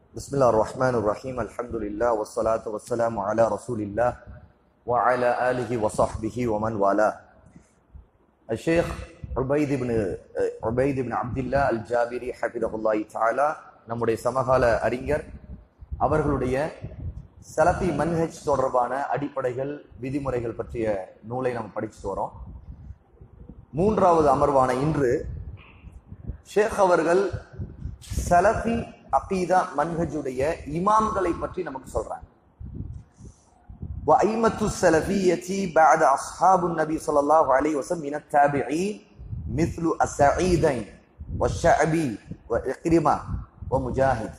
بسم الله الرحمن الرحيم الحمد لله والصلاة والسلام على رسول الله وعلى آله وصحبه ومن والاه. الشيخ عبيد بن عبد الله الجابري حفظه الله تعالى நம்முடைய சமகால அறிஞர் அவர்களுடைய சலஃபி மன்ஹஜ் தொடர்பான அடிப்படைகள் விதிமுறைகள் பற்றிய நூலை நாம் படிச்சுட்டு வரோம். மூன்றாவது அமர்வான இன்று ஷேக் அவர்கள் சலஃபி அகீதா மன்ஹஜுடைய இமாம்களை பற்றி நமக்கு சொல்றாங்க. وأئمة السلفية بعد أصحاب النبي صلى الله عليه وسلم من التابعين مثل السعيدين والشعبي وإكرمة ومجاهد.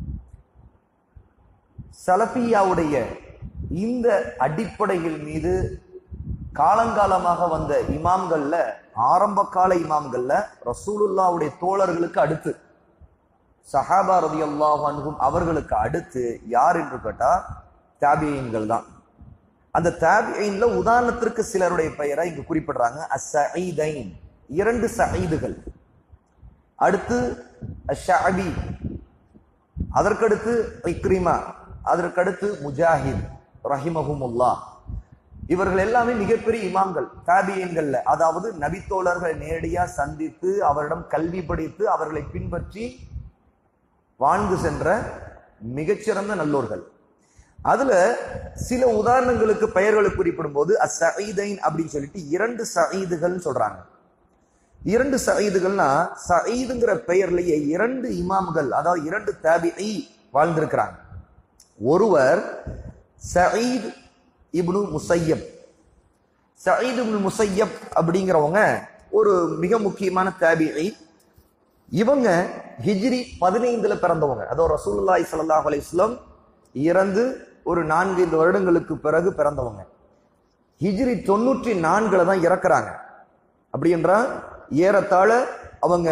சலஃபியாவுடைய இந்த அடிப்படைகள் மீது காலங்காலமாக வந்த இமாம்கள்ல, ஆரம்ப கால இமாம்கள்ல ரசூலுல்லாவுடைய தோழர்களுக்கு அடுத்து சஹாபா ரலியல்லாஹு அன்ஹும் அவர்களுக்கு அடுத்து யார் என்று கேட்டா தாபியீன்கள் தான். அந்த தாபியீன்ல உதாரணத்திற்கு சிலருடைய பெயரை இங்கு குறிப்பிடுறாங்க. அஸ்ஸஈதைன், இரண்டு சயீதுகள். அடுத்து அஷ்ஷஅபி, அதற்கடுத்து இக்ரிமா, அதற்கடுத்து முஜாஹித் ரஹிமஹுமுல்லாஹ். இவர்கள் எல்லாமே மிகப்பெரிய இமாம்கள் தாபியீன்கள்ல. அதாவது நபித்தோழர்களை நேரடியா சந்தித்து அவரிடம் கல்வி படித்து அவர்களை பின்பற்றி வாழ்ந்து சென்ற மிகச்சிறந்த நல்லோர்கள். அதுல சில உதாரணங்களுக்கு பெயர்களை குறிப்பிடும் போது அஸ்ஸஈதைன் அப்படின்னு சொல்லிட்டு இரண்டு சயீதுகள் சொல்றாங்க. இரண்டு சயீதுகள்னா சயீதுங்கிற பெயர்லயே இரண்டு இமாம்கள், அதாவது இரண்டு தாபிஈ வாழ்ந்திருக்கிறாங்க. ஒருவர் Zayed ibn Musayyab. Saeed ibn முஸையப் அப்படிங்கிறவங்க ஒரு மிக முக்கியமான தாபிஈ. இவங்க ஹிஜ்ரி 15 பிறந்தவங்க. அதோ ரசூலுல்லாஹி ஸல்லல்லாஹு அலைஹி வஸல்லம் இறந்து ஒரு 4-5 வருடங்களுக்கு பிறகு பிறந்தவங்க. ஹிஜ்ரி 94 தான் இறக்குறாங்க. அப்படி என்றால் ஏறத்தாழ அவங்க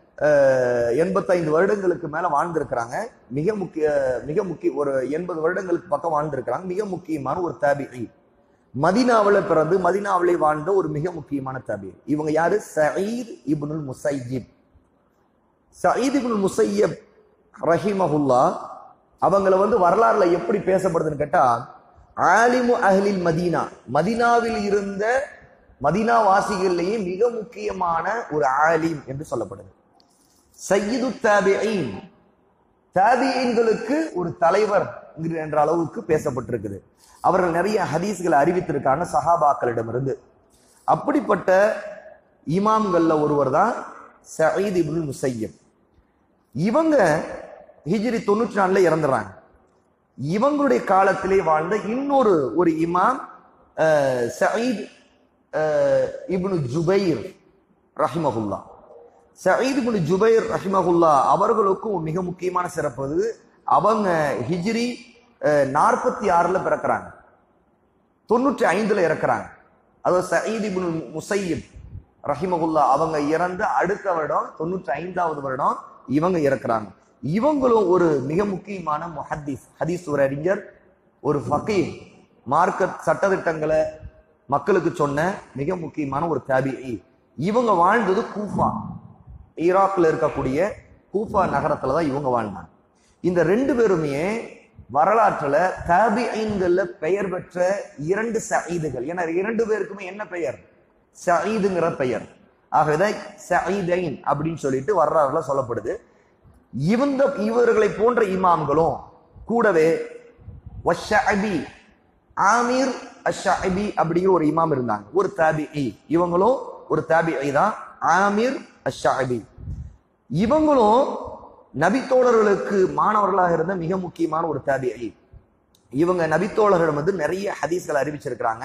85 வருடங்களுக்கு மேல வாழ்ந்திருக்கிறாங்க. மிக முக்கிய ஒரு 80 வருடங்களுக்கு பக்கம் வாழ்ந்திருக்கிறாங்க. மிக முக்கியமான ஒரு தாபிஈ. மதீனாவுல பிறந்து மதீனாவிலே வாழ்ந்த ஒரு மிக முக்கியமான தாபிஈ. இவங்க யாரு? சயீத் இப்னுல் முஸையிப். சயீத் இப்னுல் முஸையிப் ரஹிமஹுல்லாஹ் அவங்கள வரலாறுல எப்படி பேசப்படுதுன்னு கேட்டா, ஆலிமு அஹ்லில் மதீனா, மதீனாவில் இருந்த மதீனா வாசிகளிலேயே மிக முக்கியமான ஒரு ஆலிம் என்று சொல்லப்படுது. சய்யிது தாபிஈன், தாபிஈன்களுக்கு ஒரு தலைவர் என்ற அளவுக்கு பேசப்பட்டிருக்குது. அவர்கள் நிறைய ஹதீஸ்களை அறிவித்திருக்காங்க சஹாபாக்களிடமிருந்து. அப்படிப்பட்ட இமாம்கள்ல ஒருவர் தான் சயீத் இப்னுல் முஸையிப். இவங்க ஹிஜ்ரி 94 இறந்துறாங்க. இவங்களுடைய காலத்திலே வாழ்ந்த இன்னொரு ஒரு இமாம் சயீத் இப்னு ஜுபைர் ரஹிமஹுல்லாஹ். சயீத் இப்னு ஜுபைர் ரஹிமஹுல்லாஹ் அவர்களுக்கும் மிக முக்கியமான சிறப்பு அது. அவங்க ஹிஜ்ரி 46 பிறக்கிறாங்க, 95 இறக்குறாங்க. அதாவது சயீத் இப்னு முஸையிப் ரஹிமஹுல்லாஹ் அவங்க இறந்த அடுத்த வருடம் 95வது வருடம் இவங்க இறக்குறாங்க. இவங்களும் ஒரு மிக முக்கியமான முஹத்தீஸ், ஹதீஸ் ஒரு அறிஞர், ஒரு ஃபகீஹ், மார்க்க சட்டதிட்டங்களை மக்களுக்கு சொன்ன மிக முக்கியமான ஒரு தாபிஈ. இவங்க வாழ்ந்தது கூஃபா, ஈராக்ல இருக்கக்கூடிய கூஃபா நகரத்துல தான் இவங்க வாழ்ந்தாங்க. இந்த ரெண்டு பேருமே வரலாற்றுல தாபிஈன்கள்ல பெயர் பெற்ற இரண்டு சயீதுகள். ஏன்னா இரண்டு பேருக்குமே என்ன பெயர்? சயீதுங்கிற பெயர். ஆகவே சயீதைன் அப்படின்னு சொல்லிட்டு வரலாறுல சொல்லப்படுது. இவர்களை போன்ற இமாம்களும் கூடவே வஷ்ஷஅபி, ஆமீர் அஷ்ஷஅபி அப்படிங்கிற ஒரு இமாம் இருந்தாங்க, ஒரு தாபிஈ. இவங்களும் ஒரு தாபிஈ தான், ஆமீர் அஷ்ஷஅபி. இவங்களும் நபித்தோழர்களுக்கு மாணவர்களாக இருந்த மிக முக்கியமான ஒரு தாபிஈ. இவங்க நபித்தோழர்களிடம் நிறைய ஹதீஸ்களை அறிவிச்சிருக்கிறாங்க.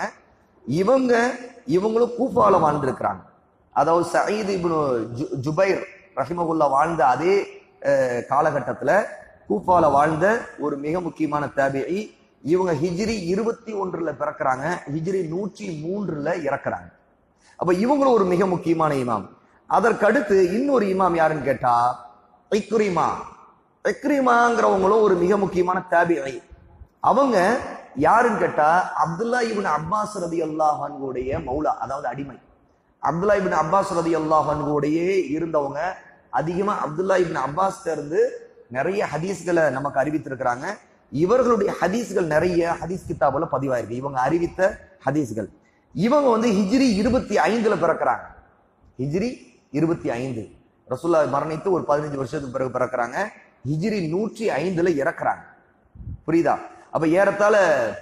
இவங்களும் கூஃபால வாழ்ந்திருக்கிறாங்க. அதாவது சயீத் இப்னு ஜுபைர் ரஹிமஹுல்லாஹ் வாழ்ந்த அதே காலகட்டத்துல கூஃபால வாழ்ந்த ஒரு மிக முக்கியமான தாபிஈ. இவங்க ஹிஜ்ரி 21 பிறக்கிறாங்க, ஹிஜ்ரி 103 இறக்குறாங்க. அப்ப இவங்களும் ஒரு மிக முக்கியமான இமாம். அதற்கடுத்து இன்னொரு இமாம் யாருன்னு கேட்டா இக்ரிமா. இக்ரிமாங்கிறவங்களும் ஒரு மிக முக்கியமான தாபிஈ. அவங்க யாருன்னு கேட்டா அப்துல்லா இப்னு அப்பாஸ் ரலியல்லாஹு அன்ஹுடைய மௌலா, அதாவது அடிமை. அப்துல்லா இப்னு அப்பாஸ் ரலியல்லாஹு அன்ஹுடைய இருந்தவங்க அதிகமா அப்துல்லா இப்னு அப்பாஸ் இருந்து நிறைய ஹதீஸ்களை நமக்கு அறிவித்திருக்கிறாங்க. இவர்களுடைய ஹதீஸ்கள் நிறைய ஹதீஸ் கிதாபுல பதிவாயிருக்கு. இவங்க அறிவித்த ஹதீஸ்கள். இவங்க வந்து ஹிஜ்ரி 25 பிறக்கிறாங்க. ஹிஜ்ரி 25. ரசூலுல்லாஹ் மரணித்து ஒரு 15 வருஷத்துக்கு பிறகு பிறக்கிறாங்க. ஹிஜ்ரி 105 இறக்குறாங்க. புரியுதா? அப்ப ஏறத்தாழ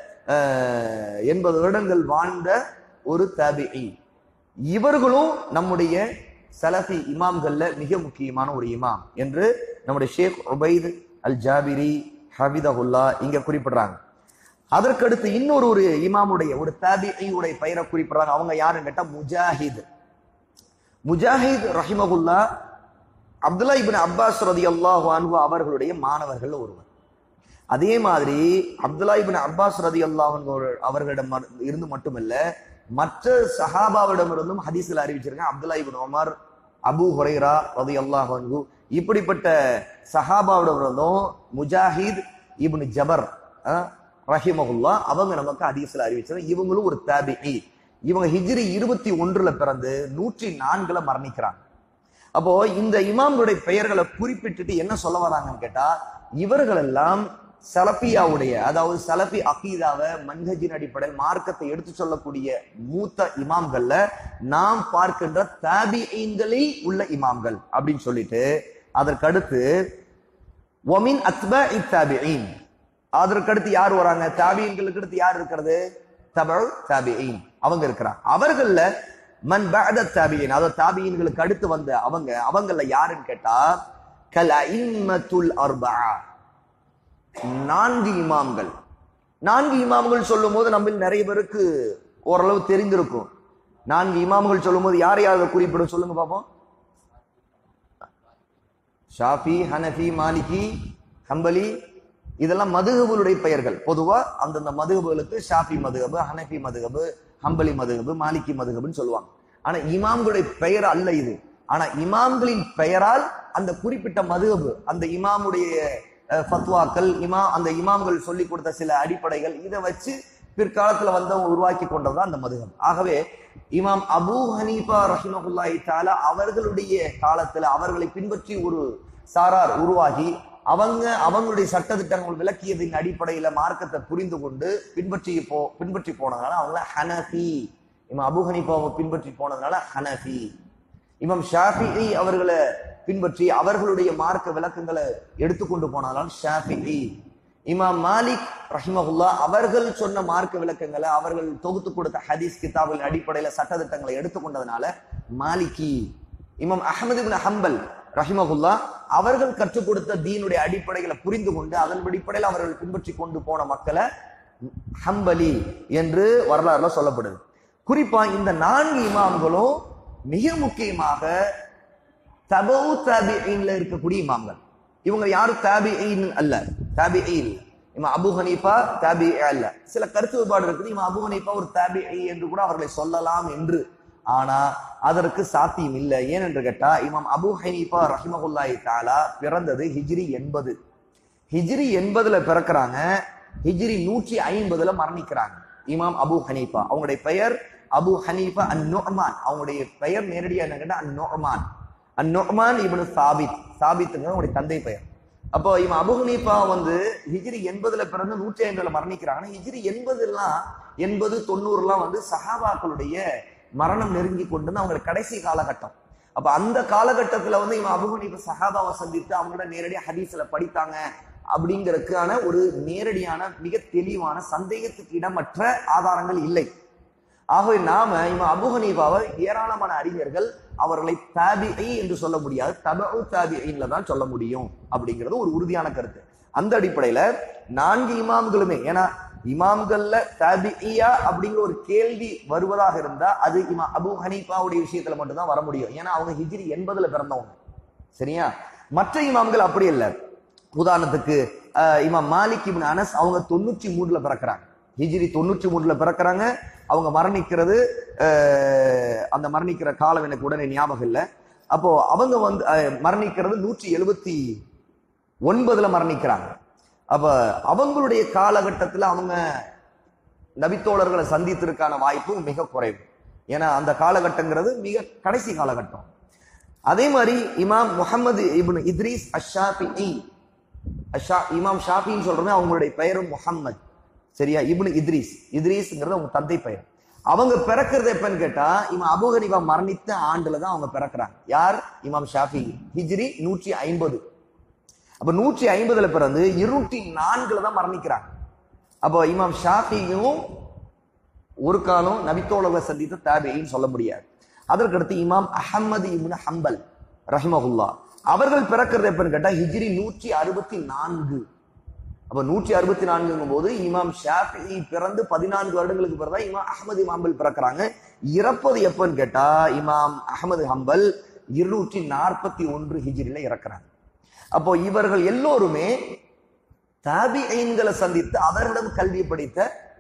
80 வருடங்கள் வாழ்ந்த ஒரு தாபிஈ. இவர்களும் நம்முடைய சலஃபி இமாம்கள்ல மிக முக்கியமான ஒரு இமாம் என்று நம்முடைய ஷேக் உபைத் அல் ஜாபிரி ஹபிதஹுல்லா இங்க குறிப்பிடுறாங்க. அதற்கடுத்து இன்னொரு ஒரு இமாமுடைய ஒரு தாபிஈயுடைய பெயரை குறிப்பிடுறாங்க. அவங்க யாருன்னு கேட்டா முஜாஹித். முஜாஹித் ரஹிமஹுல்லா அப்துல்லா இப்னு அப்பாஸ் ரலியல்லாஹு அன்ஹு அவர்களுடைய மாணவர்கள் ஒருவர். அதே மாதிரி அப்துல்லா இப்னு அப்பாஸ் ரலியல்லாஹு அன்ஹு அவர்களிடம் இருந்து மட்டுமல்ல, மற்ற சஹாபாவிடமிருந்தும் ஹதீஸ்ல அறிவிச்சிருக்காங்க. Abdullah ibn Umar, Abu Hurairah ரலியல்லாஹு அன்ஹு, இப்படிப்பட்ட சஹாபாவிடமிருந்தும் முஜாஹித் இப்னு ஜபர் ரஹிமஹுல்லா அவங்க நமக்கு ஹதீஸ்ல அறிவிச்சாங்க. இவங்களும் ஒரு தாபிஈ. இவங்க ஹிஜ்ரி 21 பிறந்து 104 மரணிக்கிறாங்க. அப்போ இந்த இமாம்களுடைய பெயர்களை குறிப்பிட்டுட்டு என்ன சொல்ல வராங்கன்னு கேட்டா, இவர்கள் எல்லாம் சலபியாவுடைய, அதாவது சலபி அகீதாவை மன்ஹஜின் அடிப்படையில் மார்க்கத்தை எடுத்து சொல்லக்கூடிய மூத்த இமாம்கள்ல நாம் பார்க்கின்ற தாபிஈன்களில் உள்ள இமாம்கள் அப்படின்னு சொல்லிட்டு, அதற்கடுத்து ஒமின் அத்பாஇ தாபிஈன், அதற்கடுத்து யார் வராங்க? தாபிஈன்களுக்கு அடுத்து யார் இருக்கிறது? தபஉ தாபிஈன் அவங்க இருக்கிறாங்க. அவர்கள்ல மன் பஅத தாபிஈன், அதாவது தாபிஈன்களுக்கு அடுத்து வந்த அவங்கள்ல யாருன்னு கேட்டா கல் அஇம்மத்துல் அர்பஆ, 4 இமாம்கள். 4 இமாம்கள் சொல்லும் போது நம்ம நிறைய பேருக்கு ஓரளவு தெரிந்திருக்கும். 4 இமாம்கள் சொல்லும் போது யார் யாரை குறிப்பிடும் சொல்லுங்க பாப்போம். ஷாஃபி, ஹனஃபி, மாலிகி, ஹம்பலி, இதெல்லாம் மதுஹபுடைய பெயர்கள். பொதுவா அந்தந்த மதுஹபுகளுக்கு ஷாஃபி மதுஹபு, ஹனஃபி மதுஹபு, ஹம்பலி மதுஹபு, மாலிகி மதுஹபுன்னு சொல்லுவாங்க. ஆனா இமாம்களுடைய பெயர் அல்ல இது. ஆனா இமாம்களின் பெயரால் அந்த குறிப்பிட்ட மதுஹபு, அந்த இமாமுடைய ஃபத்வாக்கள், அந்த இமாம்கள் சொல்லி கொடுத்த சில அடிப்படைகள், இதை வச்சு பிற்காலத்துல வந்தவங்க உருவாக்கி கொண்டதுதான் அந்த மதுஹப். ஆகவே இமாம் அபூ ஹனீஃபா ரஹிமஹுல்லாஹி தஆலா அவர்களுடைய காலத்துல அவர்களை பின்பற்றி ஒரு சாரார் உருவாகி அவங்களுடைய சட்டத்திட்டங்கள் விளக்கியதின் அடிப்படையில மார்க்கத்தை புரிந்து கொண்டு பின்பற்றி போனதுனால அவங்கள ஹனஃபி. இமாம் அபூ ஹனீஃபாவை பின்பற்றி போனதுனால ஹனஃபி. இமாம் ஷாஃபிஈ அவர்களை பின்பற்றி அவர்களுடைய மார்க்க விளக்கங்களை எடுத்துக்கொண்டு போனாலும் ஷாஃபிஈ. இமாம் மாலிக் ரஹிமஹுல்லா அவர்கள் சொன்ன மார்க்க விளக்கங்களை, அவர்கள் தொகுத்து கொடுத்த ஹதீஸ் கிதாபின் அடிப்படையில சட்டத்திட்டங்களை எடுத்துக்கொண்டதுனால மாலிகி. இமாம் அஹ்மது இப்னு ஹம்பல் ரஹிமஹுல்லா அவர்கள் கற்றுக் கொடுத்த தீனுடைய அடிப்படைகளை புரிந்து கொண்டு அதன் அடிப்படையில் அவர்கள் பின்பற்றி கொண்டு போன மக்களை ஹம்பலி என்று வரலாறுல சொல்லப்படுது. குறிப்பா இந்த 4 இமாம்களும் மிக முக்கியமாக தபவு தாபிஈன்ல இருக்கக்கூடிய இமாம்கள். இவங்க யாரும் தாபிஈன் அல்ல, தாபிஈ இல்ல. இமாம் அபூ ஹனீஃபா தாபிஈ அல்ல. சில கருத்து வேறுபாடு இருக்குது. இமாம் அபூ ஹனீஃபா ஒரு தாபிஈ என்று கூட அவர்களை சொல்லலாம் என்று. ஆனா அதற்கு சாத்தியம் இல்லை. ஏனென்று கேட்டா இமாம் அபூ ஹனீஃபா ரஹிமஹுல்லாஹி தஆலா பிறந்தது ஹிஜ்ரி 80. ஹிஜ்ரி 80 பிறக்கிறாங்க. ஹிஜ்ரி 150 மரணிக்கிறாங்க. இமாம் அபூ ஹனீஃபா அவங்களுடைய பெயர் அபூ ஹனீஃபா அன்-நுஅமான். அவங்களுடைய பெயர் நேரடியாக என்ன கேட்டா அன்-நுஅமான். அன்-நுஅமான் இப்னு சாபித். சாபித்ங்க அவங்களுடைய தந்தை பெயர். அப்போ இமாம் அபூ ஹனீஃபா வந்து ஹிஜ்ரி 80 பிறந்து 150 மரணிக்கிறாங்க. ஹிஜ்ரி 80 90 வந்து சஹாபாக்களுடைய மரணம் நெருங்கி கொண்டு அவங்களுடைய கடைசி காலகட்டம். அப்ப அந்த காலகட்டத்துல வந்து இமாம் அபூ ஹனீஃபா சஹாபாவை சந்தித்து அவங்களோட நேரடியாக ஹதீஸ்ல படித்தாங்க அப்படிங்கிறதுக்கான ஒரு நேரடியான மிக தெளிவான சந்தேகத்துக்கு இடமற்ற ஆதாரங்கள் இல்லை. ஆகவே நாம இமாம் அபூ ஹனீஃபாவை ஏராளமான அறிஞர்கள் அவர்களை தாபிஈ என்று சொல்ல முடியாது, தபஉ தாபிஈன்ல தான் சொல்ல முடியும் அப்படிங்கிறது ஒரு உறுதியான கருத்து. அந்த அடிப்படையில 4 இமாம்களுமே, ஏன்னா இமாம்கள்ல தாபிஈயா அப்படிங்கிற ஒரு கேள்வி வருவதாக இருந்தா அது இமாம் அபூ ஹனீஃபாவுடைய விஷயத்துல மட்டும்தான் வர முடியும். ஏன்னா அவங்க ஹிஜ்ரி 80 பிறந்தவங்க. சரியா? மற்ற இமாம்கள் அப்படி இல்லை. உதாரணத்துக்கு இமாம் மாலிக் இப்னு அனஸ் அவங்க 93 பிறக்கிறாங்க. ஹிஜ்ரி 93 பிறக்கிறாங்க. அவங்க மரணிக்கிறது அந்த மரணிக்கிற காலம் எனக்கு உடனே ஞாபகம் இல்லை. அப்போ அவங்க வந்து மரணிக்கிறது 179 மரணிக்கிறாங்க. அப்ப அவங்களுடைய காலகட்டத்துல அவங்க நபித்தோழர்களை சந்தித்திருக்கான வாய்ப்பு மிக குறைவு. ஏன்னா அந்த காலகட்டங்கிறது மிக கடைசி காலகட்டம். அதே மாதிரி இமாம் முஹம்மது இப்னு இத்ரீஸ் அஷ்-ஷாஃபிஈ இமாம் ஷாஃபின்னு சொல்றோமே அவங்களுடைய பெயரும் முஹம்மது, சரியா? இப்னு இத்ரீஸ்ங்கிறது அவங்க தந்தை பெயர். அவங்க பிறக்கிறது எப்பன்னு கேட்டா இமாம் அபூ ஹனீஃபா மரணித்த ஆண்டுல தான் அவங்க பிறக்கிறாங்க. யார்? இமாம் ஷாஃபி. ஹிஜ்ரி 150. அப்ப 150ல பிறந்து 204 தான் மரணிக்கிறாங்க. அப்போ இமாம் ஷாஃபியும் ஒரு காலம் நபித்தோழர்களை சந்தித்த தாபிஈன்னு சொல்ல முடியாது. அதற்கடுத்து இமாம் அஹ்மது இப்னு ஹம்பல் ரஹிமஹுல்லா அவர்கள் பிறக்கிறது எப்பன்னு கேட்டா ஹிஜ்ரி 164. அப்ப 164 போது இமாம் ஷாஃபி பிறந்து 14 வருடங்களுக்கு பிறகு இமாம் அஹ்மது ஹம்பல் பிறக்கிறாங்க. இறப்பது எப்பன்னு கேட்டா இமாம் அஹ்மது ஹம்பல் 241 ஹிஜ்ரில இறக்குறாங்க. அப்போ இவர்கள் எல்லோருமே தாபிஈன்களை சந்தித்து அவர்களிடம் கல்வி படித்த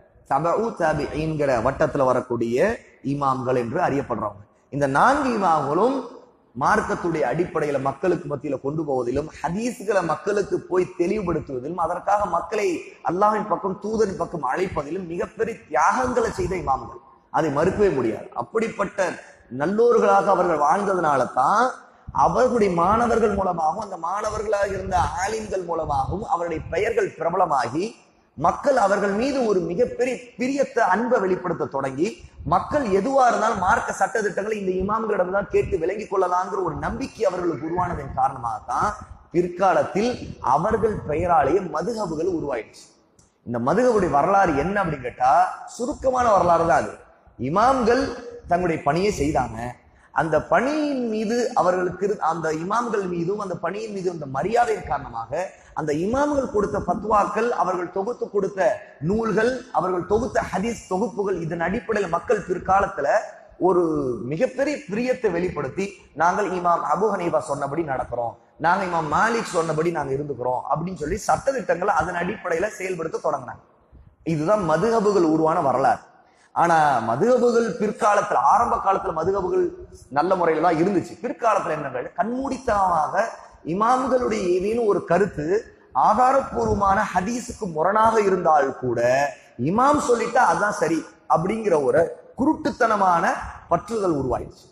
தபஉ தாபிஈன்கிற வட்டத்துல வரக்கூடிய இமாம்கள் என்று அறியப்படுறவங்க. இந்த 4 இமாம்களும் மார்க்கத்துடைய அடிப்படையில மக்களுக்கு மத்தியில கொண்டு போவதிலும் ஹதீஸ்களை மக்களுக்கு போய் தெளிவுபடுத்துவதிலும் அதற்காக மக்களை அல்லாஹ்வின் பக்கம் தூதரின் பக்கம் அழைப்பதிலும் மிகப்பெரிய தியாகங்களை செய்த இமாம்கள். அதை மறுக்கவே முடியாது. அப்படிப்பட்ட நல்லோர்களாக அவர்கள் வாழ்ந்ததுனால தான் அவர்களுடைய மாணவர்கள் மூலமாகவும் அந்த மாணவர்களாக இருந்த ஆலிம்கள் மூலமாகவும் அவருடைய பெயர்கள் பிரபலமாகி மக்கள் அவர்கள் மீது ஒரு மிகப்பெரிய பிரியத்தை அன்பை வெளிப்படுத்த தொடங்கி மக்கள் எதுவா இருந்தாலும் மார்க்க சட்ட திட்டங்களை இந்த இமாம்களிடம் தான் கேட்டு விளங்கிக் கொள்ளலாங்கிற ஒரு நம்பிக்கை அவர்களுக்கு உருவானதன் காரணமாகத்தான் பிற்காலத்தில் அவர்கள் பெயராலேயே மதுஹபுகள் உருவாயிடுச்சு. இந்த மதுஹபுடைய வரலாறு என்ன அப்படின்னு கேட்டா சுருக்கமான வரலாறு தான் அது. இமாம்கள் தங்களுடைய பணியை செய்தாங்க. அந்த பணியின் மீது அவர்களுக்கு அந்த இமாம்கள் மீதும் அந்த பணியின் மீது அந்த மரியாதையின் காரணமாக அந்த இமாம்கள் கொடுத்த பத்வாக்கள், அவர்கள் தொகுத்து கொடுத்த நூல்கள், அவர்கள் தொகுத்த ஹதீஸ் தொகுப்புகள், இதன் அடிப்படையில் மக்கள் பிற்காலத்துல ஒரு மிகப்பெரிய பிரியத்தை வெளிப்படுத்தி நாங்கள் இமாம் அபூ ஹனீஃபா சொன்னபடி நடக்கிறோம், நாங்க இமாம் மாலிக் சொன்னபடி நாங்க இருந்துக்கிறோம் அப்படின்னு சொல்லி சட்டதிட்டங்களை அதன் அடிப்படையில செயல்படுத்த தொடங்கினாங்க. இதுதான் மதுஹபுகள் உருவான வரலாறு. ஆனா மதுஹபுகள் பிற்காலத்துல ஆரம்ப காலத்துல மதுஹபுகள் நல்ல முறையில தான் இருந்துச்சு. பிற்காலத்துல என்ன கண்மூடித்தனமாக இமாம்களுடைய ஏதேனும் ஒரு கருத்து ஆதாரப்பூர்வமான ஹதீஸுக்கு முரணாக இருந்தால் கூட இமாம் சொல்லிட்டா அதுதான் சரி அப்படிங்கிற ஒரு குருட்டுத்தனமான பற்றுதல் உருவாயிடுச்சு.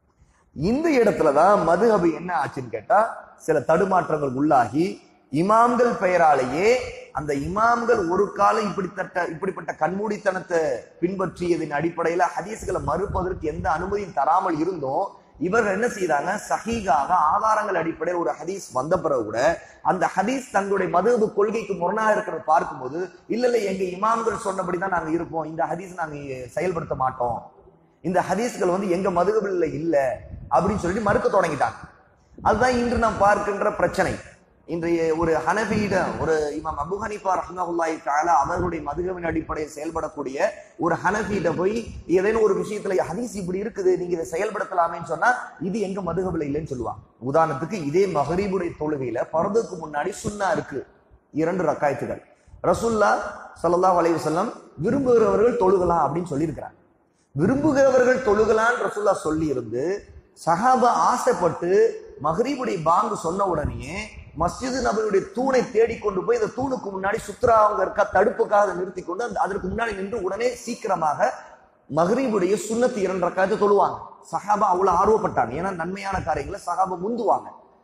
இந்த இடத்துலதான் மதுஹபு என்ன ஆச்சுன்னு கேட்டா சில தடுமாற்றங்கள் உள்ளாகி இமாம்கள் பெயராலேயே அந்த இமாம்கள் ஒரு காலம் இப்படிப்பட்ட கண்மூடித்தனத்தை பின்பற்றியதின் அடிப்படையில ஹதீஸ்களை மறுப்பதற்கு எந்த அனுமதியும் தராமல் இருந்தோம். இவர்கள் என்ன செய்தாங்க, சஹீகாக ஆதாரங்கள் அடிப்படையில் ஒரு ஹதீஸ் வந்த பிறகு கூட அந்த ஹதீஸ் தங்களுடைய மதுஹபு கொள்கைக்கு முரணாக இருக்கிறத பார்க்கும்போது இல்ல எங்க இமாம்கள் சொன்னபடிதான் நாங்க இருப்போம், இந்த ஹதீஸ் நாங்க செயல்படுத்த மாட்டோம், இந்த ஹதீஸ்கள் எங்க மதுஹபுல இல்ல அப்படின்னு சொல்லி மறுக்க தொடங்கிட்டாங்க. அதுதான் இன்று நாம் பார்க்கின்ற பிரச்சனை. இன்றைய ஒரு ஹனஃபியிட ஒரு இமாம் அபூ ஹனீஃபா ரஹ்மத்துல்லாஹி தஆலா அவர்களுடைய மதுஹபின் அடிப்படையில் செயல்படக்கூடிய ஒரு ஹனஃபியிட போய் ஏதேனும் ஒரு விஷயத்துல ஹதீஸ் இப்படி இருக்குது, நீங்க இதை செயல்படுத்தலாமேன்னு சொன்னா இது எங்க மதுஹபில் இல்லைன்னு சொல்லுவாங்க. உதாரணத்துக்கு இதே மக்ரிபுடைய தொழுகையில பர்துக்கு முன்னாடி சுன்னா இருக்கு, 2 ரக்காயத்துகள். ரசூலுல்லாஹ் ஸல்லல்லாஹு அலைஹி வஸல்லம் விரும்புகிறவர்கள் தொழுகலாம் அப்படின்னு சொல்லியிருக்கிறாங்க. விரும்புகிறவர்கள் தொழுகலான்னு ரசூலுல்லாஹ் சொல்லி இருந்து சஹாபா ஆசைப்பட்டு மக்ரிபுடைய பாங்கு சொன்ன உடனே மஸ்ஜிது நபவியுடைய தூணை தேடிக்கொண்டு போய் இந்த தூணுக்கு முன்னாடி சுத்ராங்க இருக்க தடுப்புக்காக நிறுத்தி கொண்டு அதற்கு முன்னாடி நின்று உடனே சீக்கிரமாக மக்ரிபுடைய சுன்னத்து 2 ரக்காயத்தை தொழுவாங்க. சஹாபா அவ்வளவு ஆர்வப்பட்டாங்க. ஏன்னா நன்மையான காரியங்களை சஹாபா முந்துவாங்க.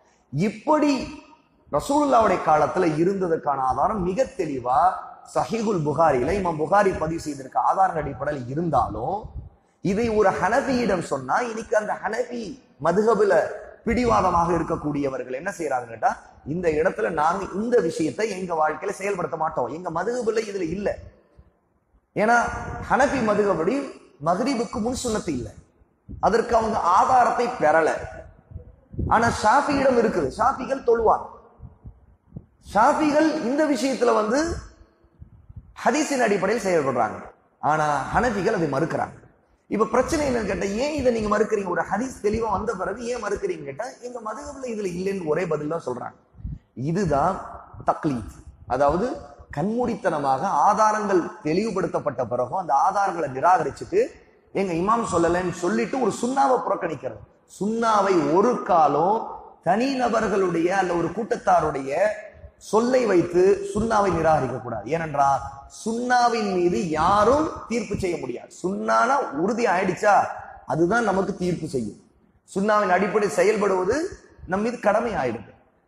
இப்படி ரசூலுல்லாஹ்வுடைய காலத்துல இருந்ததற்கான ஆதாரம் மிக தெளிவா சஹீஹுல் புகாரில இமாம் புகாரி பதிவு செய்திருக்க ஆதார அடிப்படையில் இருந்தாலும் இதை ஒரு ஹனஃபியிடம் சொன்னா இன்னைக்கு அந்த ஹனஃபி மதுஹபுல பிடிவாதமாக இருக்கக்கூடியவர்கள் என்ன செய்யறாங்க கேட்டா இந்த இடத்துல நாங்க இந்த விஷயத்தை எங்க வாழ்க்கையில செயல்படுத்த மாட்டோம், எங்க மதுஹபுல இதுல இல்ல. ஏன்னா ஹனஃபி மதுஹபடி மக்ரிபுக்கு முன் சுன்னத்து இல்லை, அதற்கு அவங்க ஆதாரத்தை பெறல. ஆனா ஷாஃபியிடம் இருக்குது, ஷாஃபிகள் தொழுவாங்க. ஷாஃபிகள் இந்த விஷயத்துல ஹதீஸின் அடிப்படையில் செயல்படுறாங்க. ஆனா ஹனஃபிகள் அதை மறுக்கிறாங்க. இப்ப பிரச்சனை என்னன்னு கேட்டா ஏன் இதை நீங்க மறுக்கிறீங்க, ஒரு ஹதீஸ் தெளிவா வந்த பிறகு ஏன் மறுக்கிறீங்க கேட்டா எங்க மதுஹபுல இதுல இல்லைன்னு ஒரே பதில் தான் சொல்றாங்க. இதுதான் தக்லீத். அதாவது கண்மூடித்தனமாக ஆதாரங்கள் தெளிவுபடுத்தப்பட்ட பிறகும் அந்த ஆதாரங்களை நிராகரிச்சுட்டு எங்க இமாம் சொல்லலன்னு சொல்லிட்டு ஒரு சுன்னாவை புறக்கணிக்கிறது. சுன்னாவை ஒரு காலம் தனி நபர்களுடைய அல்ல ஒரு கூட்டத்தாருடைய சொல்லை வைத்து சுன்னாவை நிராகரிக்க கூடாது. ஏனென்றால் சுன்னாவின் மீது யாரும் தீர்ப்பு செய்ய முடியாது. சுன்னானா உறுதி ஆயிடுச்சா அதுதான் நமக்கு தீர்ப்பு செய்யும். சுன்னாவின் அடிப்படை செயல்படுவது நம் மீது கடமை ஆயிடுது.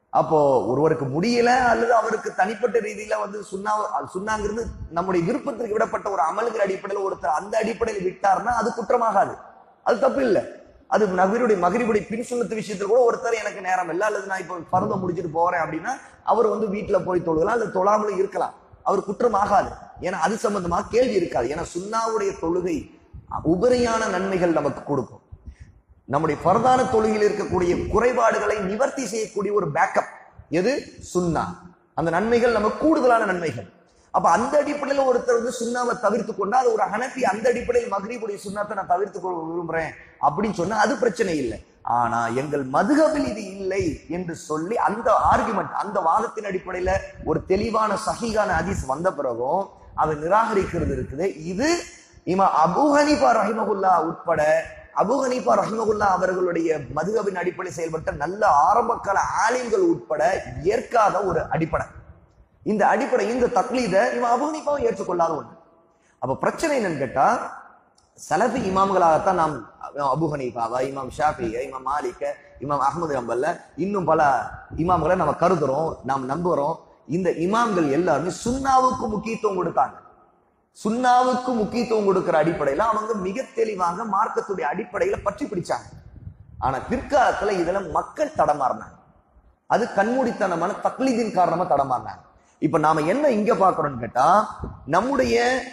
அப்போ ஒருவருக்கு முடியல அல்லது அவருக்கு தனிப்பட்ட ரீதியில வந்து சுண்ணாங்கிறது நம்முடைய விருப்பத்திற்கு விடப்பட்ட ஒரு அமல்கிற அடிப்படையில் ஒருத்தர் அந்த அடிப்படையில் விட்டார்னா அது குற்றமாகாது, அது தப்பு இல்லை. அது மகரிபுடைய பின் சுன்னத்து விஷயத்துல கூட ஒருத்தர் எனக்கு நேரம் இல்லை அல்லது நான் இப்போ பருவம் முடிச்சுட்டு போறேன் அப்படின்னா அவர் வந்து வீட்டுல போய் தொழுகலாம் அல்லது தொழாமலும் இருக்கலாம், அவர் குற்றம் ஆகாது. ஏன்னா அது சம்பந்தமாக கேள்வி இருக்காது. ஏன்னா சுன்னாவுடைய தொழுகை உபரியான நன்மைகள் நமக்கு கொடுக்கும். நம்முடைய பரதான தொழுகையில் இருக்கக்கூடிய குறைபாடுகளை நிவர்த்தி செய்யக்கூடிய ஒரு பேக்கப் எது? சுன்னா. அந்த நன்மைகள் நமக்கு கூடுதலான நன்மைகள். அப்ப அந்த அடிப்படையில் ஒருத்தர் வந்து சுண்ணாவை தவிர்த்து கொண்டா, அது ஒரு ஹனஃபி அந்த அடிப்படையில் மக்ரிபுடைய சுண்ணாத்தை நான் தவிர்த்து கொள்ள விரும்புறேன் அப்படின்னு சொன்னா அது பிரச்சனை இல்லை. ஆனா எங்கள் மதுஹபில் இது இல்லை என்று சொல்லி அந்த ஆர்குமெண்ட், அந்த வாதத்தின் அடிப்படையில ஒரு தெளிவான சஹீஹான ஹதீஸ் வந்த பிறகும் அதை நிராகரிக்கிறது இருக்குது. இது இமாம் அபூ ஹனீஃபா ரஹிமஹுல்லா உட்பட அபூ ஹனீஃபா ரஹிமஹுல்லா அவர்களுடைய மதுஹபின் அடிப்படையில் செயல்பட்ட நல்ல ஆரம்பகால ஆலிம்கள் உட்பட ஏற்காத ஒரு அடிப்படை. இந்த அடிப்படை, இந்த தக்லீத இவன் அபூ ஹனீஃபாவும் ஏற்றுக்கொள்ளாத ஒண்ணு. அப்ப பிரச்சனை என்னன்னு கேட்டா, சலஃபி இமாம்களாகத்தான் நாம் அபூ ஹனீஃபாவை, இமாம் ஷாஃபியை, இமாம் மாலிக்க, இமாம் அஹ்மது ஹம்பல்ல இன்னும் பல இமாம்களை நம்ம கருதுறோம், நாம் நம்புறோம். இந்த இமாம்கள் எல்லாருமே சுன்னாவுக்கு முக்கியத்துவம் கொடுத்தாங்க. சுன்னாவுக்கு முக்கியத்துவம் கொடுக்கிற அடிப்படையில அவங்க மிக தெளிவாக மார்க்கத்துடைய அடிப்படையில பற்றி பிடிச்சாங்க. ஆனா பிற்காலத்துல இதுல மக்கள் தடமாறினாங்க. அது கண்மூடித்தனமான தக்லீதின் காரணமா தடமாறினாங்க. இப்ப நாம என்ன இங்க பாக்குறோம்னு கேட்டா, நம்முடைய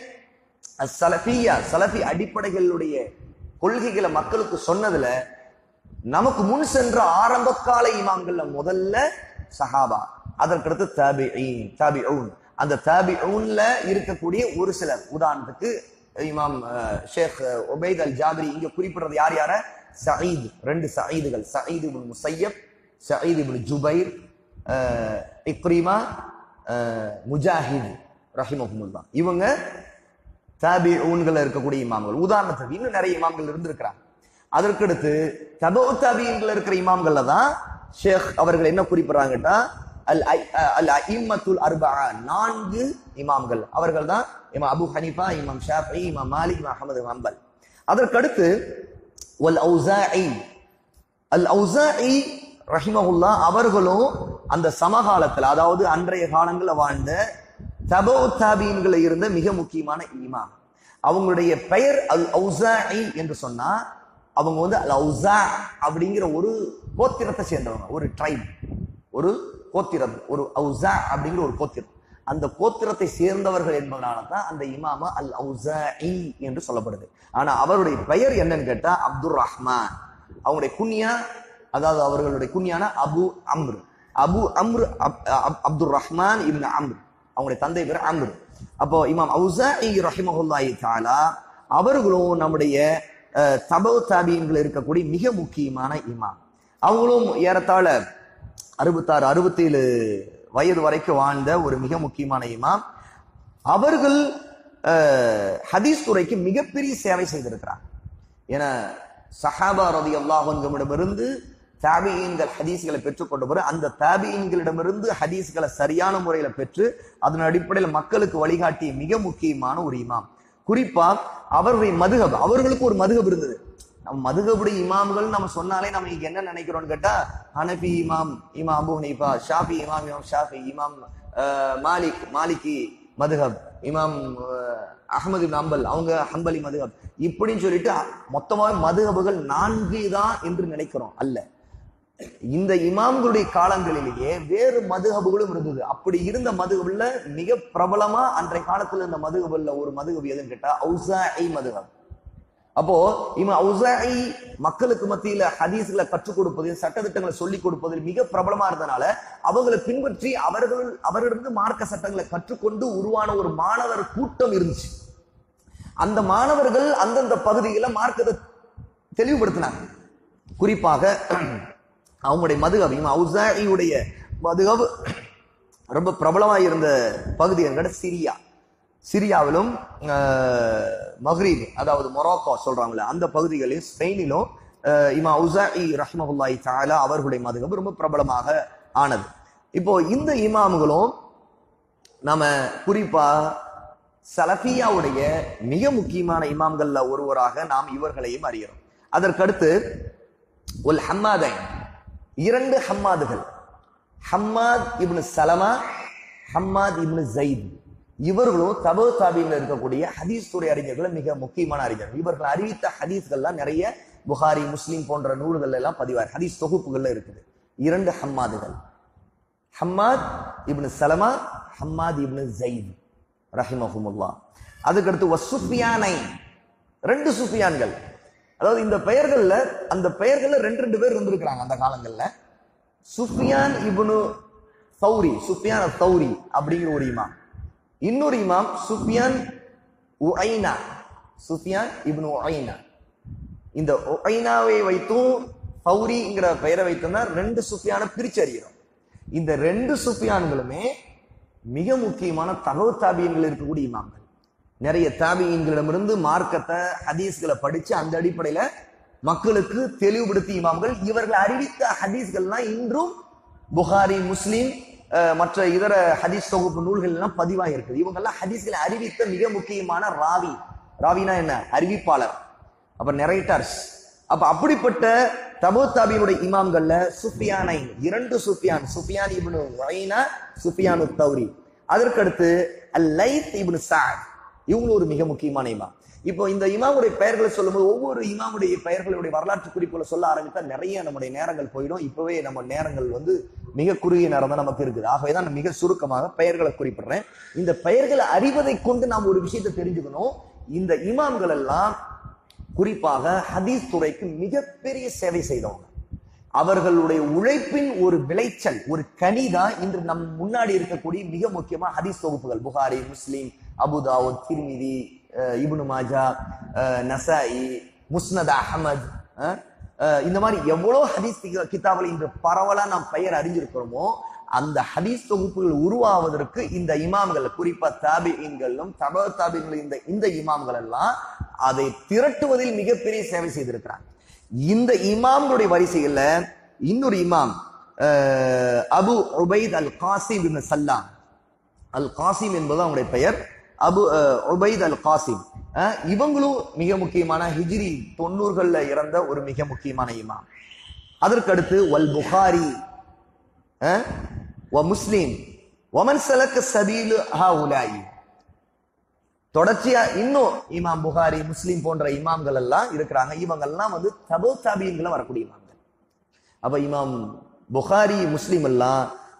சலஃபி அடிப்படைகளுடைய கொள்கைகளை மக்களுக்கு சொன்னதுல நமக்கு முன் சென்ற ஆரம்ப கால இமாம்கள்ல முதல்ல சஹாபா, அதற்கடுத்து தாபிஊன். அந்த தாபிஊன்ல இருக்கக்கூடிய ஒரு சிலர், உதாரணத்துக்கு இமாம் ஷேக் உபைத் அல் ஜாபரி இங்க குறிப்பிடுறது யார் யார? சயீத், ரெண்டு சயீதுகள், Saeed ibn Musayyab, Saeed ibn Jubair, Ikrimah, Mujahid ரஹிமஹுமுல்லாஹ். இவங்க தாபிஊன்கள் இருக்கக்கூடிய இமாம்கள். உதாரணத்துக்கு இன்னும் நிறைய இமாம்கள் இருந்திருக்கிறாங்க. அதற்கடுத்து தபூ தாபிஈன்கள் இருக்கிற இமாம்கள்ல தான் ஷேக் அவர்கள் என்ன குறிப்பிடுறாங்கட்டா, அல் அஇம்மத்துல் அர்பஆ, நான்கு இமாம்கள். அவர்கள் தான் இமாம் அபூ ஹனீஃபா, இமாம் ஷாஃபிஈ, இமாம் மாலிக், இமாம் அஹ்மது ஹம்பல். அதற்கடுத்து வல் ஔஸாஇ, அல் ஔஸாஇ ரஹிமஹுல்லாஹ் அவர்களும் அந்த சமகாலத்தில், அதாவது அன்றைய காலங்களில் வாழ்ந்த தபூ தாபிஈன்கள் இருந்த மிக முக்கியமான இமாம். அவங்களுடைய பெயர் அல் ஔஸாஇ என்று சொன்னா, அவங்க வந்து அல் ஔஸா அப்படிங்கிற ஒரு கோத்திரத்தை சேர்ந்தவங்க, ஒரு ட்ரைப், ஒரு கோத்திரம், ஒரு ஔஸா அப்படிங்கிற ஒரு கோத்திரம். அந்த கோத்திரத்தை சேர்ந்தவர்கள் என்பதனால தான் அந்த இமாம அல் ஔஸாஇ என்று சொல்லப்படுது. ஆனா அவருடைய பெயர் என்னன்னு கேட்டா அப்துர் ரஹ்மான். அவங்களுடைய குன்யா, அதாவது அவர்களுடைய குன்யான அபு அம்ர், அப்துர் ரஹ்மான் இப்னு அம்ர். அவங்களுடைய தந்தை பேர் அம்ர். அப்போ இமாம் ஔஸாஇ ரஹிமஹுல்லாஹி தஆலா அவர்களும் நம்முடைய தபூ தாபிஈன்கள் இருக்கக்கூடிய மிக முக்கியமான இமாம். அவங்களும் ஏறத்தாழ 66-67 வயது வரைக்கும் வாழ்ந்த ஒரு மிக முக்கியமான இமாம். அவர்கள் ஹதீஸ் துறைக்கு மிகப்பெரிய சேவை செய்திருக்கிறார். ஏன்னா சஹாபா ரலியல்லாஹு அன்ஹுமிடமிருந்து தாபிஈன்கள் ஹதீஸ்களை பெற்றுக்கொண்ட பிறகு அந்த தாபிஈன்களிடமிருந்து ஹதீஸ்களை சரியான முறையில பெற்று அதன் அடிப்படையில் மக்களுக்கு வழிகாட்டிய மிக முக்கியமான ஒரு இமாம். குறிப்பா அவருடைய மதுஹப், அவர்களுக்கு ஒரு மதுஹப் இருந்தது. நம்ம மதுஹபுடைய இமாம்கள் நம்ம சொன்னாலே நம்ம இங்க என்ன நினைக்கிறோம்னு கேட்டா, ஹனஃபி இமாம் அபூ ஹனீஃபா, ஷாஃபி இமாம் ஷாஃபி, இமாம் மாலிகி மதுஹப், இமாம் அஹ்மது இப்னு ஹம்பல் அவங்க ஹம்பலி மதுஹப், இப்படின்னு சொல்லிட்டு மொத்தமாக மதுஹபுகள் 4 தான் என்று நினைக்கிறோம். அல்ல, இந்த இமாம்களுடைய காலங்களிலேயே வேறு மதுஹபுகளும் இருந்தது. அப்படி இருந்த மதுஹபுல மிக பிரபலமா அன்றைய காலத்துல இருந்த மதுஹபுல ஒரு மதுஹப் எதுன்னு கேட்டா ஔஸாஇ மதுஹப். அப்போ இமாம் ஔஸாஇ மக்களுக்கு மத்தியில ஹதீஸ்களை கற்றுக் கொடுப்பதில், சட்டத்திட்டங்களை சொல்லிக் கொடுப்பதில் மிக பிரபலமா இருந்தனால அவங்களை பின்பற்றி அவரிடந்து மார்க்க சட்டங்களை கற்றுக்கொண்டு உருவான ஒரு மாணவர் கூட்டம் இருந்துச்சு. அந்த மாணவர்கள் அந்தந்த பகுதிகளை மார்க்கத்தை தெளிவுபடுத்தினாங்க. குறிப்பாக அவங்களுடைய மதுஹப், இமாம் ஔஸாஇயுடைய மதுஹப் ரொம்ப பிரபலமாக இருந்த பகுதி என்கிட்ட சிரியாவிலும் மக்ரிப், அதாவது மொராக்கோ சொல்றாங்களே அந்த பகுதிகளில், ஸ்பெயினிலும் இமாம் ஔஸாஇ ரஹ்மஹுல்லாஹி தஆலா அவர்களுடைய மதுஹப் ரொம்ப பிரபலமாக ஆனது. இப்போ இந்த இமாம்களும் நம்ம குறிப்பா சலஃபியாவுடைய மிக முக்கியமான இமாம்கள்ல ஒருவராக நாம் இவர்களையும் அறிகிறோம். அதற்கடுத்து ஒல் ஹம்மாதைன், 2 ஹம்மாதுகள். ஹம்மாத் இப்னு சலமா, ஹம்மாத் இப்னு ஜைத், இவர்களும் தபு தாபீன்ல இருக்கக்கூடிய ஹதீஸ் துறை அறிஞர்கள், மிக முக்கியமான அறிஞர்கள். இவர்கள் அறிவித்த ஹதீஸ்கள்லாம் நிறைய புகாரி, முஸ்லிம் போன்ற நூல்கள் எல்லாம் பதிவார், ஹதீஸ் தொகுப்புகள்ல இருக்குது. 2 ஹம்மாதுகள், ஹம்மாத் இப்னு சலமா, ஹம்மாத் இப்னு ஜைத் ரஹிமஹுமுல்லாஹ். அதுக்கடுத்து வசுஃபியானை, 2 சுஃபியான்கள். அதாவது இந்த பெயர்கள்ல, அந்த பெயர்கள்ல 2 பேர் இருந்திருக்கிறாங்க அந்த காலங்கள்ல. சுஃபியான் இப்னு தௌரி, சுஃபியான் தௌரி அப்படிங்கிற ஒரு இமாம். இன்னொரு இமாம் சுஃபியான் உஐனா, சுஃபியான் இப்னு உஐனா. இந்த உஐனாவை வைத்தும் தௌரிங்கிற பெயரை வைத்தோம்னா 2 சுஃபியான பிரிச்சு அறிகிறோம். இந்த 2 சுஃபியான்களுமே மிக முக்கியமான தபு தாபீன்கள் இருக்கக்கூடிய இமாம்கள். நிறைய தாபீன்களிடமிருந்து மார்க்கத்தை, ஹதீஸ்களை படிச்சு அந்த அடிப்படையில மக்களுக்கு தெளிவுபடுத்திய இமாம்கள். இவர்கள் அறிவித்த ஹதீஸ்கள்லாம் இன்றும் புகாரி, முஸ்லிம், மற்ற இதர ஹதீஸ் தொகுப்பு நூல்கள் எல்லாம் பதிவாக இருக்குது. இவங்க எல்லாம் ஹதீஸ்களை அறிவித்த மிக முக்கியமான ராவி. ராவினா என்ன? அறிவிப்பாளர், அப்ப நெரேட்டர்ஸ். அப்ப அப்படிப்பட்ட தபு தாபீனுடைய இமாம்கள்ல சுஃபியானை, 2 சுஃபியான், சுஃபியான் இப்னு உஐனா, சுஃபியானு தௌரி. அதற்கடுத்து அல்-லைத் இப்னு சஅத், இவங்க ஒரு மிக முக்கியமான இமாம். இப்போ இந்த இமாமுடைய பெயர்களை சொல்லும்போது ஒவ்வொரு இமாமுடைய பெயர்களுடைய வரலாற்று குறிப்புகளை சொல்ல ஆரம்பித்தா நிறைய நம்முடைய நேரங்கள் போயிடும். இப்பவே நம்ம நேரங்கள் மிக குறுகிய நேரம் தான் நமக்கு இருக்குது. ஆகவேதான் நான் மிக சுருக்கமாக பெயர்களை குறிப்பிடுறேன். இந்த பெயர்களை அறிவதை கொண்டு நாம் ஒரு விஷயத்தை தெரிஞ்சுக்கணும். இந்த இமாம்கள் எல்லாம் குறிப்பாக ஹதீஸ் துறைக்கு மிகப்பெரிய சேவை செய்தவங்க. அவர்களுடைய உழைப்பின் ஒரு விளைச்சல், ஒரு கனிதான் இன்று நம் முன்னாடி இருக்கக்கூடிய மிக முக்கியமா ஹதீஸ் தொகுப்புகள். புகாரி, முஸ்லிம், அபுதாவுத், திர்மிதி, இப்னு மாஜா, நசாயி, முஸ்னத் அஹமத், இந்த மாதிரி எவ்வளவு ஹதீஸ் கிதாபுகள் இன்று பரவலா நாம் பெயர் அறிஞ்சிருக்கிறோமோ, அந்த ஹதீஸ் தொகுப்புகள் உருவாவதற்கு இந்த இமாம்கள், குறிப்பா தாபிஈன்களும் தபு தாபிஈன்கள், இந்த இமாம்கள் எல்லாம் அதை திரட்டுவதில் மிகப்பெரிய சேவை செய்திருக்கிறாங்க. இந்த இமாம்களுடைய வரிசையில இன்னொரு இமாம் அபு உபைத் அல் காசிம் இப்னு சல்லாம். அல் காசிம் என்பது அவங்களுடைய பெயர். அபு உபைத் அல் காசிம், இவங்களும் மிக முக்கியமான ஹிஜ்ரி 90கள்ல இறந்த ஒரு மிக முக்கியமான இமாம். அதற்கடுத்து வல் புகாரி வ முஸ்லிம் வமன் சலக்க சபீலு ஹாஉலாயி. தொடர்ச்சியா இன்னும் இமாம் புகாரி, முஸ்லிம் போன்ற இமாம்கள் எல்லாம் இருக்கிறாங்க. இவங்க எல்லாம் தபு தாபீன்கள வரக்கூடிய இமாம்கள். அப்ப இமாம் புகாரி, முஸ்லிம் எல்லாம்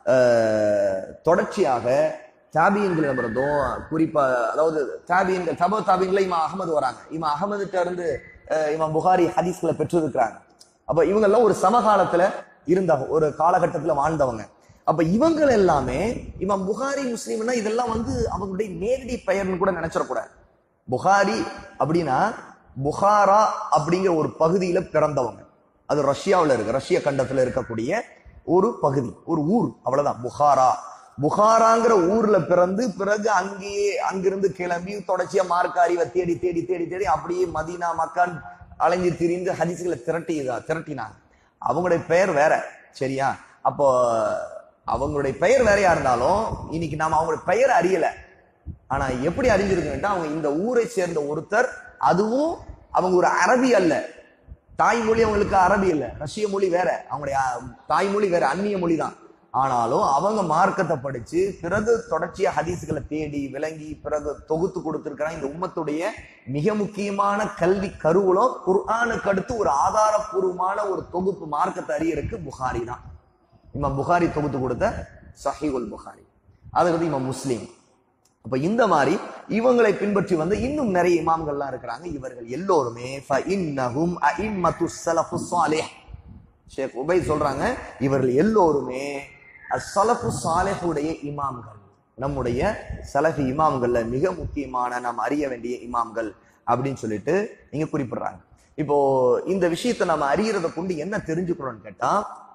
தொடர்ச்சியாக தாபீன்களிடம் இருந்தும், குறிப்பா அதாவது தாபீன்கள், தபு தாபீன்கள இமாம் அகமது வராங்க. இமாம் அகமதுட்ட இருந்து இமாம் புகாரி ஹதீஸ்களை பெற்றிருக்கிறாங்க. அப்ப இவங்க எல்லாம் ஒரு சமகாலத்துல இருந்த ஒரு காலகட்டத்துல வாழ்ந்தவங்க. அப்ப இவங்க எல்லாமே இமாம் புகாரி, முஸ்லிம்னா இதெல்லாம் அவங்களுடைய நேரடி பெயர்னு கூட நினைச்சிடக்கூடாது. புகாரி அப்படின்னா புகாரா அப்படிங்கிற ஒரு பகுதியில பிறந்தவங்க. அது ரஷ்யாவில் இருக்கு, ரஷ்ய கண்டத்துல இருக்கக்கூடிய ஒரு பகுதி, ஒரு ஊர், அவ்வளவுதான். புகாரா, புகாராங்கிற ஊர்ல பிறந்து பிறகு அங்கிருந்து கிளம்பி தொடர்ச்சியா மார்க்க அறிவை தேடி தேடி தேடி தேடி அப்படியே மதீனா, மக்கான் அலைஞ்சு திரிந்து ஹதீஸ்களை திரட்டினாங்க. அவங்களுடைய பெயர் வேற, சரியா? அப்போ அவங்களுடைய பெயர் வேறையா இருந்தாலும் இன்னைக்கு நாம அவங்களுடைய பெயர் அறியல. ஆனா எப்படி அறிஞ்சிருக்குன்னா, அவங்க இந்த ஊரை சேர்ந்த ஒருத்தர், அதுவும் அவங்க ஒரு அரபி அல்ல, தாய்மொழி அவங்களுக்கு அரபி இல்ல, ரஷ்ய மொழி வேற, அவங்களுடைய தாய்மொழி வேற, அந்நிய மொழி தான். ஆனாலும் அவங்க மார்க்கத்தை படிச்சு பிறகு தொடர்ச்சியா ஹதீஸ்களை தேடி விளங்கி பிறகு தொகுத்து கொடுத்திருக்கிறாங்க. இந்த உம்மத்துடைய மிக முக்கியமான கல்வி கருவூலம் குர்ஆனுக்கு அடுத்து ஒரு ஆதாரபூர்வமான ஒரு தொகுப்பு மார்க்கத்தை அறியறதுக்கு புகாரி தான். இமாம் புகாரி தொகுத்து கொடுத்த சஹீஹுல் புகாரி. அதுக்கு இமாம் முஸ்லிம். அப்ப இந்த மாதிரி இவங்களை பின்பற்றி இன்னும் நிறைய இமாம்கள்லாம் இருக்கிறாங்க. இவர்கள் எல்லோருமே ஃபஇன்னஹும் அஇம்மத்துஸ் ஸலஃபுஸ் ஸாலிஹ். ஷேக் உபைத் சொல்றாங்க, இவர்கள் எல்லோருமே அஸ்ஸலஃபு ஸாலிஹுடைய இமாம்கள், நம்முடைய சலஃபி இமாம்கள்ல மிக முக்கியமான நாம் அறிய வேண்டிய இமாம்கள் அப்படின்னு சொல்லிட்டு நீங்க குறிப்பிடுறாங்க. இப்போ இந்த விஷயத்தை நம்ம அறியறதை கொண்டு என்ன தெரிஞ்சுக்கிறோம்னு கேட்டா,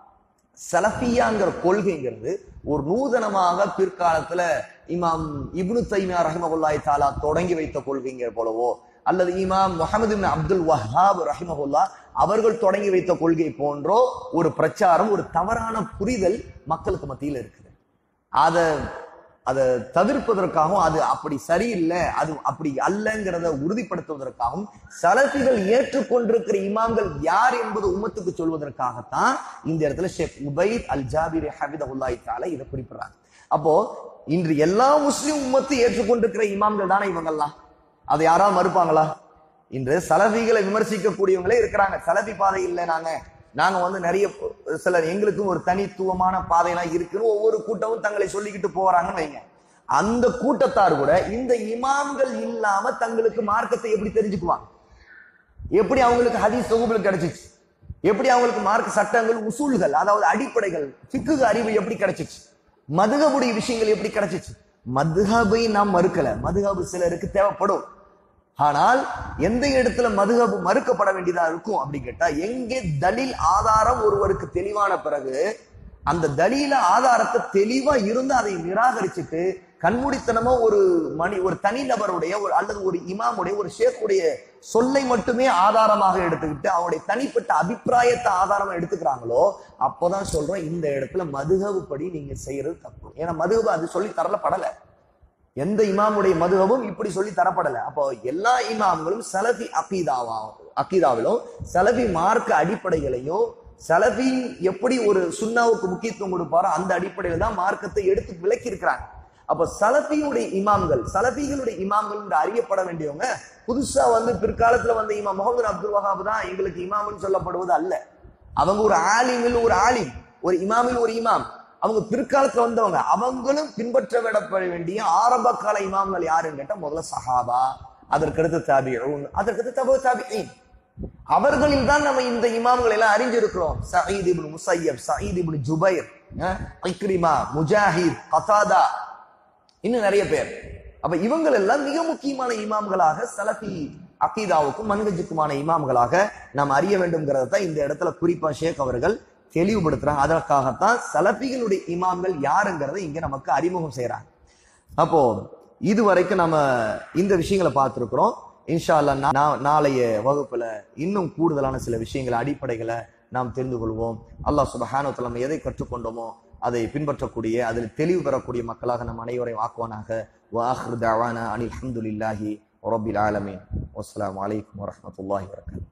சலஃபியாங்கிற கொள்கைங்கிறது ஒரு நூதனமாக பிற்காலத்துல இமாம் இப்னு தைமியா ரஹிமஹுல்லாஹி தஆலா தொடங்கி வைத்த கொள்கைங்கிற போலவோ, அல்லது இமாம் முஹம்மது இப்னு அப்துல் வஹ்ஹாப் ரஹிமஹுல்லா அவர்கள் தொடங்கி வைத்த கொள்கை போன்றோ ஒரு பிரச்சாரம், ஒரு தவறான புரிதல் மக்களுக்கு மத்தியில் இருக்குது. அதை தவிர்ப்பதற்காகவும், அது அப்படி சரியில்லை, அது அப்படி அல்லங்கிறத உறுதிப்படுத்துவதற்காகவும், சலஃபிகள் ஏற்றுக்கொண்டிருக்கிற இமாம்கள் யார் என்பது உம்மத்துக்கு சொல்வதற்காகத்தான் இந்த இடத்துல ஷேக் உபைத் அல் ஜாபிரி ஹஃபிதஹுல்லாஹி தஆலா இதை குறிப்பிடுறாங்க. அப்போ இன்று எல்லா முஸ்லிம் உம்மத்து ஏற்றுக்கொண்டிருக்கிற இமாம்கள் தானே இவங்கெல்லாம். அதை யாராவது மறுப்பாங்களா? இன்று சலஃபிகளை விமர்சிக்கக்கூடியவங்களே இருக்கிறாங்க. சலஃபி பாதை இல்லை, நாங்க நிறைய சிலர் எங்களுக்கும் ஒரு தனித்துவமான பாதையெல்லாம் இருக்குன்னு ஒவ்வொரு கூட்டமும் தங்களை சொல்லிக்கிட்டு போறாங்கன்னு வைங்க. அந்த கூட்டத்தார் கூட இந்த இமாம்கள் இல்லாம தங்களுக்கு மார்க்கத்தை எப்படி தெரிஞ்சுக்குவாங்க? எப்படி அவங்களுக்கு ஹதீஸ் தொகுப்புகள் கிடைச்சிச்சு? எப்படி அவங்களுக்கு மார்க்க சட்டங்கள், உசூல்கள், அதாவது அடிப்படைகள், ஃபிக்ஹ் அறிவு எப்படி கிடைச்சிச்சு? மதுஹபுடைய விஷயங்கள் எப்படி கிடைச்சிச்சு? மதுஹபை நாம் மறுக்கல, மதுஹபு சிலருக்கு தேவைப்படும். ஆனால் எந்த இடத்துல மதுஹபு மறுக்கப்பட வேண்டியதா இருக்கும் அப்படி கேட்டா, எங்கே தலீல் ஆதாரம் ஒருவருக்கு தெளிவான பிறகு அந்த தலீல ஆதாரத்தை தெளிவா இருந்து அதை நிராகரிச்சுட்டு கண்மூடித்தனமா ஒரு தனிநபருடைய அல்லது ஒரு இமாமுடைய, ஒரு ஷேக்குடைய சொல்லை மட்டுமே ஆதாரமாக எடுத்துக்கிட்டு அவனுடைய தனிப்பட்ட அபிப்பிராயத்தை ஆதாரமா எடுத்துக்கிறாங்களோ, அப்போதான் சொல்றோம் இந்த இடத்துல மதுஹபு படி நீங்க செய்யறது தப்பு. ஏன்னா மதுஹபு அது சொல்லி தரப்படல, எந்த இமாமுடைய மதுஹபும் இப்படி சொல்லி தரப்படல. அப்போ எல்லா இமாம்களும் சலஃபி அகீதாவிலும் சலஃபி மார்க்க அடிப்படைகளையும், சலஃபி எப்படி ஒரு சுன்னாவுக்கு முக்கியத்துவம் கொடுப்பாரோ அந்த அடிப்படையில தான் மார்க்கத்தை எடுத்து விளக்கி இருக்கிறாங்க. அப்ப சலஃபியுடைய இமாம்கள், சலஃபிகளுடைய இமாம்கள் என்று அறியப்பட வேண்டியவங்க புதுசா பிற்காலத்துல வந்த இமாம் முஹம்மது அப்துல் வஹாப் தான் எங்களுக்கு இமாம்னு சொல்லப்படுவது அல்ல. அவங்க ஒரு ஆலிமில் ஒரு ஆலிம், ஒரு இமாமில் ஒரு இமாம். அவங்க பிற்காலத்துல வந்தவங்க. அவங்களும் பின்பற்ற விடப்பட வேண்டிய ஆரம்ப கால இமாம்கள் யாருன்னு கேட்டா, முதல்ல சஹாபா, அதற்கடுத்து தாபிஊன், அதற்கடுத்து தபு தாபிஈன். அவர்களில் தான் நம்ம இந்த இமாம்கள் எல்லாம் அறிஞ்சிருக்கிறோம். Saeed ibn Musayyab, Saeed ibn Jubair, Ikrimah, Mujahid, Qatadah, இன்னும் நிறைய பேர். அப்ப இவங்கள் எல்லாம் மிக முக்கியமான இமாம்களாக, சலஃபி அகீதாவுக்கும் மன்ஹஜுக்குமான இமாம்களாக நாம் அறிய வேண்டும்ங்கிறத தான் இந்த இடத்துல குறிப்பா ஷேக் அவர்கள் தெளிவுபடுத்துறாங்க. அதற்காகத்தான் சலஃபிகளுடைய இமாம்கள் யாருங்கிறத இங்க நமக்கு அறிமுகம் செய்யறாங்க. அப்போ இதுவரைக்கும் நம்ம இந்த விஷயங்களை பார்த்திருக்கிறோம். இன்ஷா அல்லாஹ் நாளைய வகுப்புல இன்னும் கூடுதலான சில விஷயங்களை, அடிப்படைகளை நாம் தெரிந்து கொள்வோம். அல்லாஹ் சுப்ஹானஹு வ தஆலா நம்ம எதை கற்றுக்கொண்டோமோ அதை பின்பற்றக்கூடிய, அதில் தெளிவு பெறக்கூடிய மக்களாக நம் அனைவரையும் ஆக்குவானாக. வ ஆখিরு தஅவானா அனில் ஹம்துலில்லாஹி ரப்பில் ஆலமீன். வஸ்ஸலாமு அலைக்கும் வரஹ்மத்துல்லாஹி வபரகாத்துஹு.